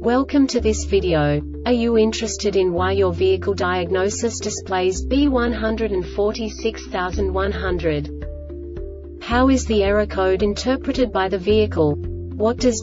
Welcome to this video. Are you interested in why your vehicle diagnosis displays B146100? How is the error code interpreted by the vehicle? What does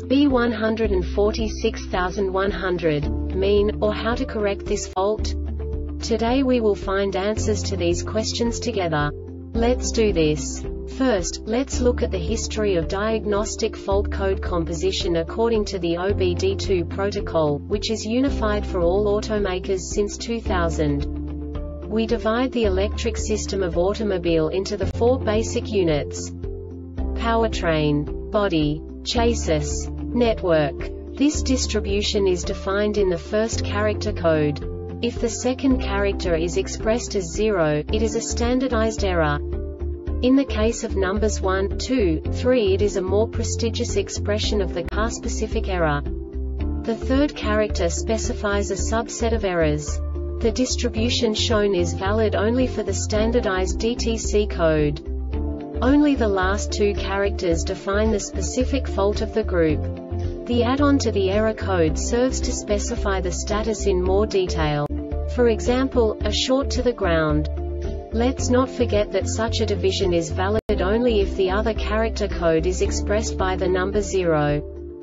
B146100 mean, or how to correct this fault? Today we will find answers to these questions together. Let's do this. First, let's look at the history of diagnostic fault code composition according to the OBD2 protocol, which is unified for all automakers since 2000. We divide the electric system of automobile into the four basic units: powertrain, body, chassis, network. This distribution is defined in the first character code. If the second character is expressed as 0, it is a standardized error. In the case of numbers 1, 2, 3, it is a more prestigious expression of the car-specific error. The third character specifies a subset of errors. The distribution shown is valid only for the standardized DTC code. Only the last two characters define the specific fault of the group. The add-on to the error code serves to specify the status in more detail. For example, a short to the ground. Let's not forget that such a division is valid only if the other character code is expressed by the number 0.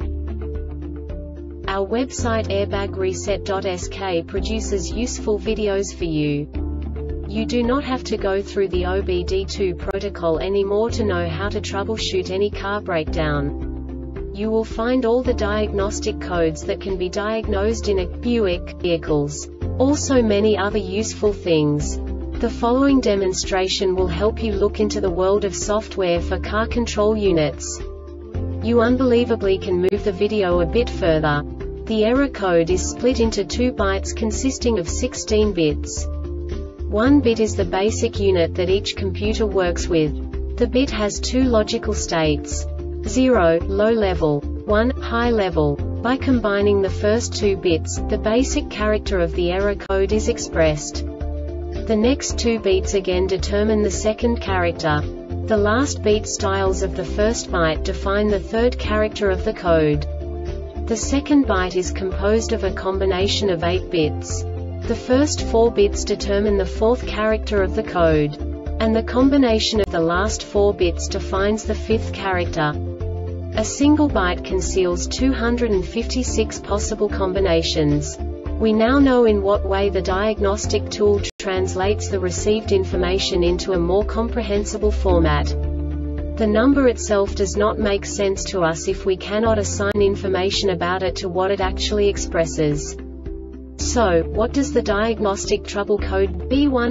Our website airbagreset.sk produces useful videos for you. You do not have to go through the OBD2 protocol anymore to know how to troubleshoot any car breakdown. You will find all the diagnostic codes that can be diagnosed in a Buick vehicles. Also many other useful things. The following demonstration will help you look into the world of software for car control units. You unbelievably can move the video a bit further. The error code is split into 2 bytes consisting of 16 bits. 1 bit is the basic unit that each computer works with. The bit has 2 logical states: 0, low level, 1, high level. By combining the first 2 bits, the basic character of the error code is expressed. The next 2 beats again determine the second character. The last beat styles of the first byte define the third character of the code. The second byte is composed of a combination of 8 bits. The first 4 bits determine the fourth character of the code. And the combination of the last 4 bits defines the fifth character. A single byte conceals 256 possible combinations. We now know in what way the diagnostic tool translates the received information into a more comprehensible format. The number itself does not make sense to us if we cannot assign information about it to what it actually expresses. So, what does the diagnostic trouble code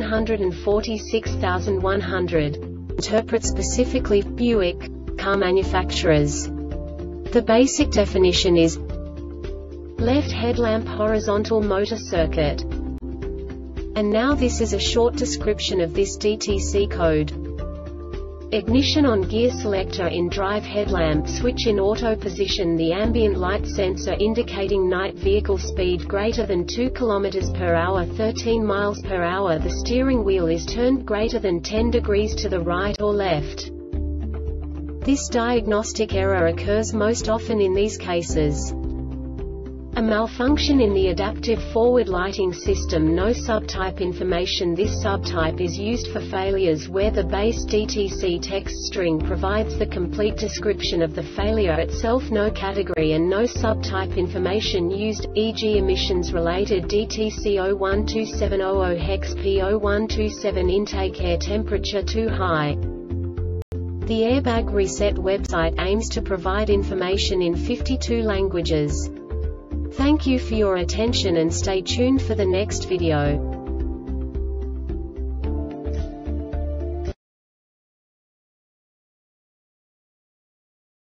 B146100 interpret specifically for Buick car manufacturers? The basic definition is left headlamp horizontal motor circuit. And now this is a short description of this DTC code. Ignition on gear selector in drive headlamp switch in auto position, the ambient light sensor indicating night vehicle speed greater than 2 km/h 13 mph, the steering wheel is turned greater than 10 degrees to the right or left. This diagnostic error occurs most often in these cases: a malfunction in the adaptive forward lighting system, no subtype information. This subtype is used for failures where the base DTC text string provides the complete description of the failure itself, no category and no subtype information used, e.g. emissions-related DTC 012700 hex P0127 intake air temperature too high. The Airbag Reset website aims to provide information in 52 languages. Thank you for your attention and stay tuned for the next video.